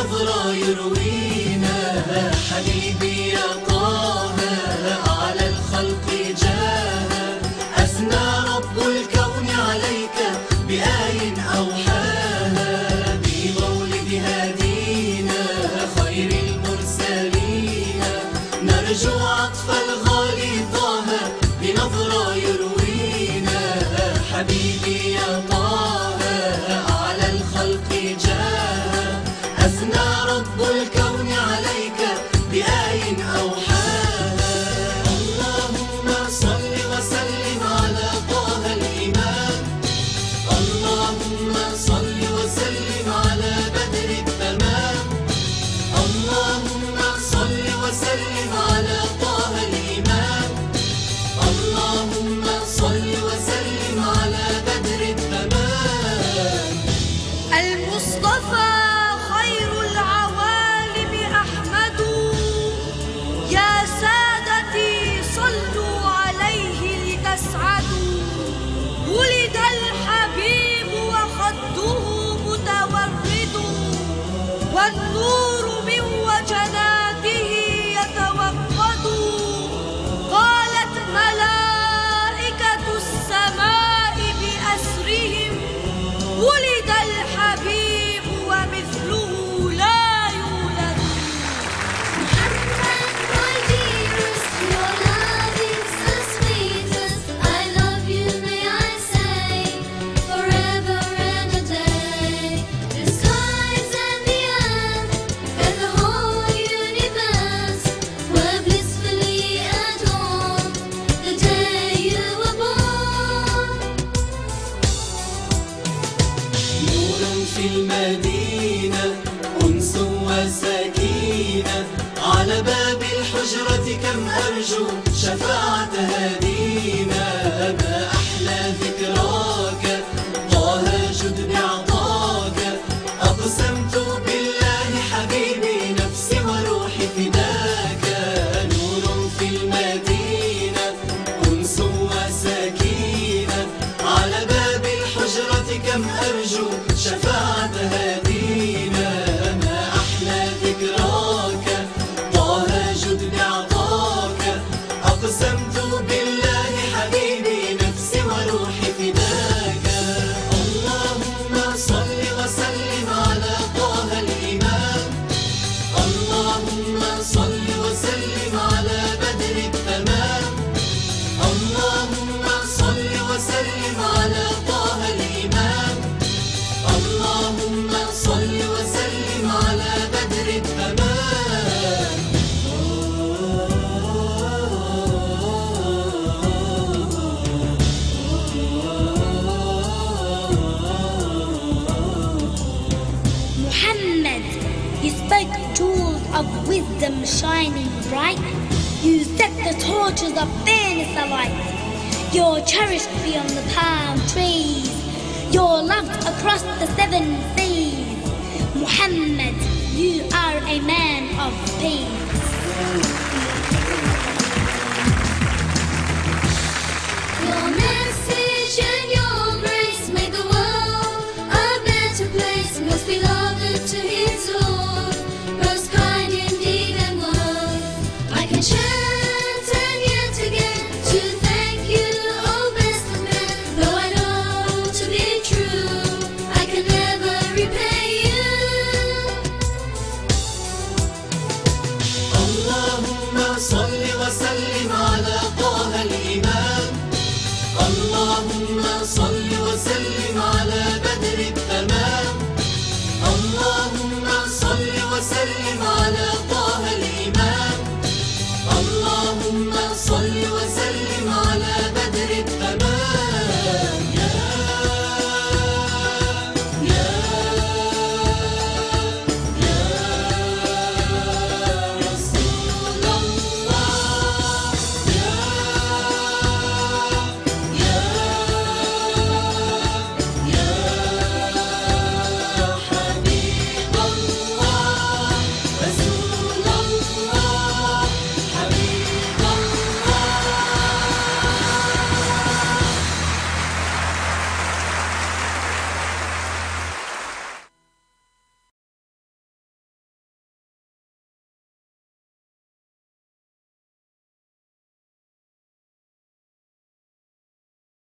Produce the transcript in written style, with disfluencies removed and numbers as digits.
بنظرة يروينا. حبيبي يا طه على الخلق جاه، أثنى رب الكون عليك بآي أوحاها. بمولد هادينا خير المرسلين، نرجو عطف الغالي طه بنظرة يروينا. حبيبي يا طه على الخلق جاه، أثنى رب الكون عليك بآي أوحاها. اللهم صل وسلم على طه الإمام، اللهم صل وسلم على بدر التمام. اللهم صل وسلم على طه الإمام، اللهم صل وسلم على بدر التمام. المصطفى خير العوالم أحمد، يا سادتي صلوا عليه لتسعدوا. ولد الحبيب وخده متورد، والنور من وجناته يتوقد. قالت ملائكة السماء بأسرهم، ولد الحبيب ومثله لا يولد. Muhammad, my dearest, your love is the sweetest. I love you, may I say, forever and a day. The skies and the earth and the whole universe were blissfully adorned the day you were born. نور في المدينة أنس وسكينة، على باب الحجرة كم أرجو شفاعة هدينا. ما أحلى ذكراك طه جد بعطاك، أقسمت بالله حبيبي نفسي وروحي فداك. نور في المدينة أنس وسكينة، على باب الحجرة كم أرجو شفاعة هدينا. ما أحلى ذكراك طه جد بعطاك، أقسمت بالله حبيبي نفسي وروحي فداك. اللهم صل وسلم على طه الإمام، اللهم صل وسلم على بدر التمام. اللهم صل وسلم على طه الإمام، اللهم صل وسلم على بدر التمام. Muhammad, you spoke jewels of wisdom shining bright. You set the torches of fairness alight. You're cherished beyond the palm trees. You're loved across the 7 seas. Muhammad, you are a man of peace. Your message and your grace made the world a better place. Most beloved to his Lord, most kind in deed and word. I can chant and yet again to thank you, O best of men. Though I know to be true, I can never repay you. اللهم صل وسلم على طه الإمام، اللهم صل وسلم على بدر التمام. اللهم صل وسلم على